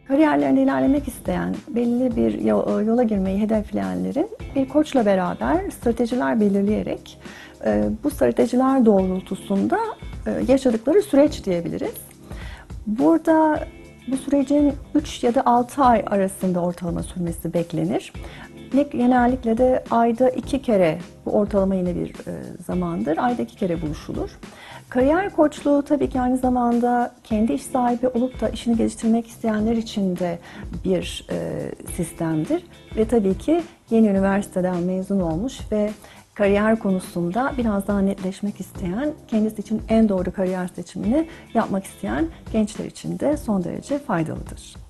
Kariyerlerinde ilerlemek isteyen, belli bir yola girmeyi hedefleyenlerin bir koçla beraber stratejiler belirleyerek bu stratejiler doğrultusunda yaşadıkları süreç diyebiliriz. Burada bu sürecin 3 ya da 6 ay arasında ortalama sürmesi beklenir. Genellikle de ayda 2 kere, bu ortalama yine bir zamandır, ayda 2 kere buluşulur. Kariyer koçluğu tabii ki aynı zamanda kendi iş sahibi olup da işini geliştirmek isteyenler için de bir sistemdir. Ve tabii ki yeni üniversiteden mezun olmuş ve kariyer konusunda biraz daha netleşmek isteyen, kendisi için en doğru kariyer seçimini yapmak isteyen gençler için de son derece faydalıdır.